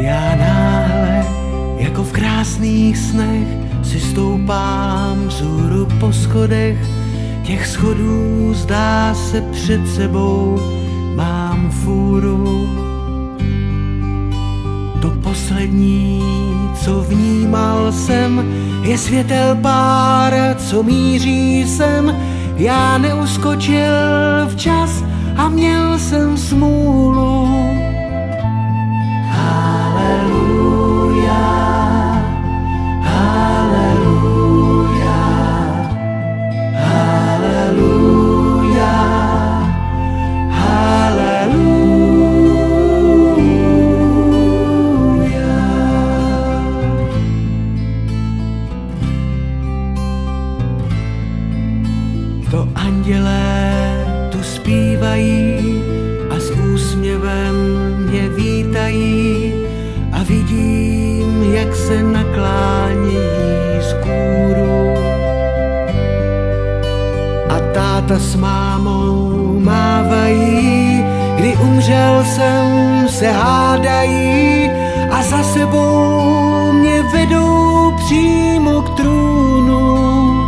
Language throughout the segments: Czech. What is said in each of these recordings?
Já náhle, jako v krásných snech, si stoupám vzhůru po schodech. Těch schodů zdá se před sebou mám fůru. To poslední, co vnímal jsem, je světel pár, co míří sem. Já neuskočil včas a měl jsem smůlu. Haleluja, haleluja, haleluja, haleluja. To andělé tu zpívají a s úsměvem mě vítají a vidím, jak se naklánějí z kůru. A táta s mámou mávají, kdy umřel jsem, se hádají a za sebou mě vedou přímo k trůnu.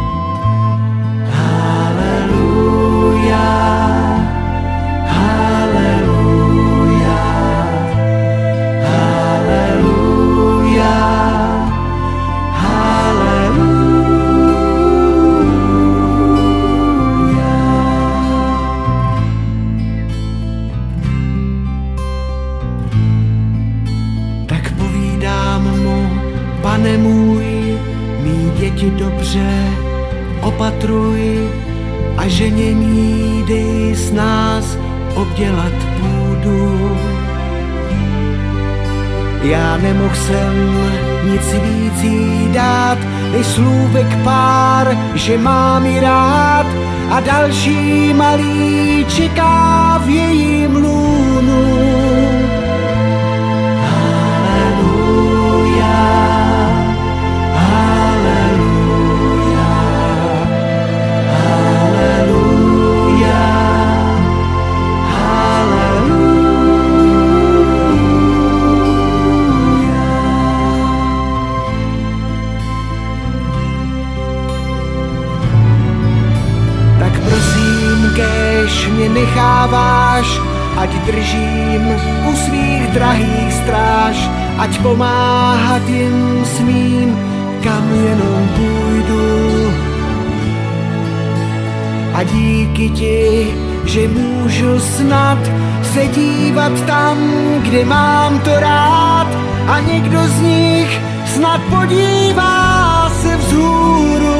Pane můj, mý děti dobře opatruj a ženě mý dej s nás obdělat půdu. Já nemohl jsem nic víc jí dát, než slůvek pár, že mám ji rád a další malý čeká v jejím lůnu. Kéž mě necháváš, ať držím u svých drahých stráž, ať pomáhat jim smím, kam jenom půjdu. A díky ti, že můžu snad se dívat tam, kde mám to rád, a někdo z nich snad podívá se vzhůru.